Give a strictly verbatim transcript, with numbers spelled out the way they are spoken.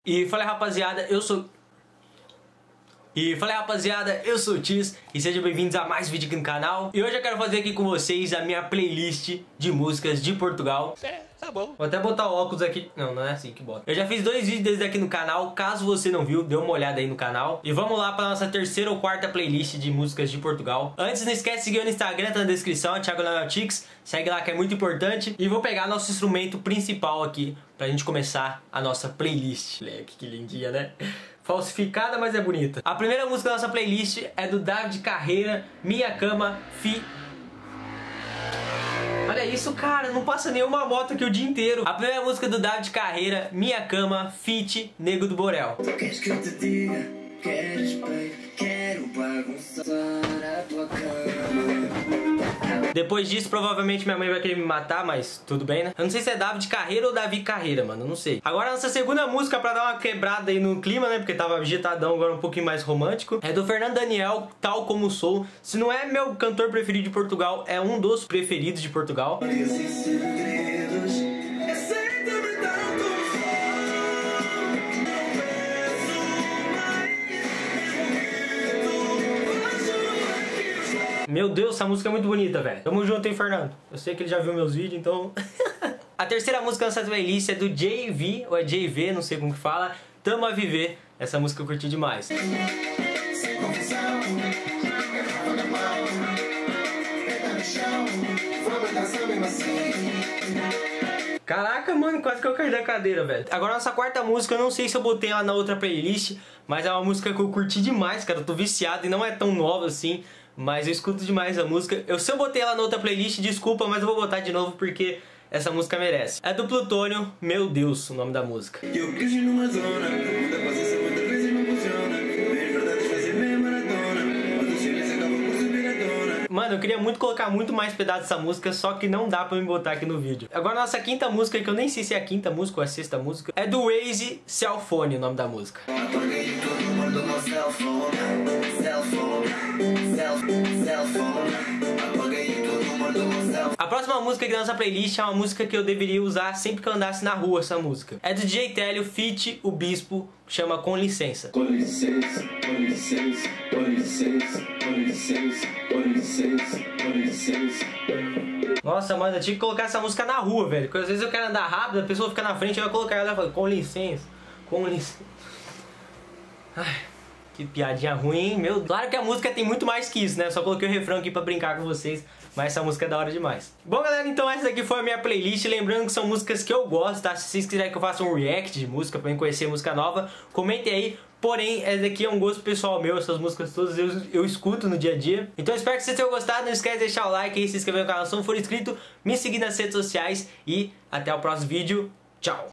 E fala rapaziada, eu sou... E fala rapaziada, eu sou o Tis e sejam bem-vindos a mais um vídeo aqui no canal. E hoje eu quero fazer aqui com vocês a minha playlist de músicas de Portugal. É, tá bom. Vou até botar o óculos aqui. Não, não é assim que bota. Eu já fiz dois vídeos desde aqui no canal. Caso você não viu, dê uma olhada aí no canal. E vamos lá para nossa terceira ou quarta playlist de músicas de Portugal. Antes, não esquece de seguir eu no Instagram, tá na descrição, Thiago Leonel Tix. Segue lá que é muito importante. E vou pegar nosso instrumento principal aqui pra gente começar a nossa playlist. Moleque, que lindinha, né? Falsificada, mas é bonita. A primeira música da nossa playlist é do David Carreira, Minha Cama, Fi... Olha isso, cara, não passa nenhuma moto aqui o dia inteiro. A primeira música do David Carreira, Minha Cama, feat. Nego do Borel. Queres que eu te diga? Queres, baby? Quero bagunçar a tua cama. Depois disso, provavelmente minha mãe vai querer me matar, mas tudo bem, né? Eu não sei se é David Carreira ou Davi Carreira, mano, eu não sei. Agora, nossa segunda música, pra dar uma quebrada aí no clima, né? Porque tava agitadão, agora um pouquinho mais romântico. É do Fernando Daniel, Tal Como Sou. Se não é meu cantor preferido de Portugal, é um dos preferidos de Portugal. Meu Deus, essa música é muito bonita, velho. Tamo junto, hein, Fernando? Eu sei que ele já viu meus vídeos, então... A terceira música dessa playlist é do J V, ou é J V, não sei como que fala. Tamo a Viver. Essa música eu curti demais. Caraca, mano, quase que eu caí da cadeira, velho. Agora nossa quarta música, eu não sei se eu botei ela na outra playlist, mas é uma música que eu curti demais, cara. Eu tô viciado e não é tão nova assim, mas eu escuto demais a música. Eu, se eu botei ela na outra playlist, desculpa, mas eu vou botar de novo porque essa música merece. É do Plutônio, Meu Deus, o nome da música. Eu cresci numa zona, muita paciência muitas vezes não funciona. Bem verdade, fazer meia maratona. Mas o silêncio acaba por subir a dona. Mano, eu queria muito colocar muito mais pedaços dessa música, só que não dá pra me botar aqui no vídeo. Agora nossa quinta música, que eu nem sei se é a quinta música ou a sexta música, é do Waze, Cellphone, o nome da música. Apaguei todo o número do meu cellphone. Cellphone, cellphone, cellphone. Apaguei todo o número do meu cellphone. A próxima música aqui da nossa playlist é uma música que eu deveria usar sempre que eu andasse na rua, essa música. É do D J Télio, feat. O Bispo, chama Com Licença. Com licença, com licença, com licença, com licença, com licença, com licença. Nossa, mano, eu tinha que colocar essa música na rua, velho. Porque às vezes eu quero andar rápido, a pessoa fica na frente, eu vou colocar ela e falo, com licença, com licença. Ai, que piadinha ruim, hein? Meu... Claro que a música tem muito mais que isso, né? Só coloquei o refrão aqui pra brincar com vocês. Mas essa música é da hora demais. Bom, galera, então essa daqui foi a minha playlist. Lembrando que são músicas que eu gosto, tá? Se vocês quiserem que eu faça um react de música pra mim conhecer música nova, comentem aí. Porém, essa daqui é um gosto pessoal meu. Essas músicas todas eu, eu escuto no dia a dia. Então espero que vocês tenham gostado. Não esquece de deixar o like aí, se inscrever no canal se não for inscrito. Me seguir nas redes sociais. E até o próximo vídeo. Tchau!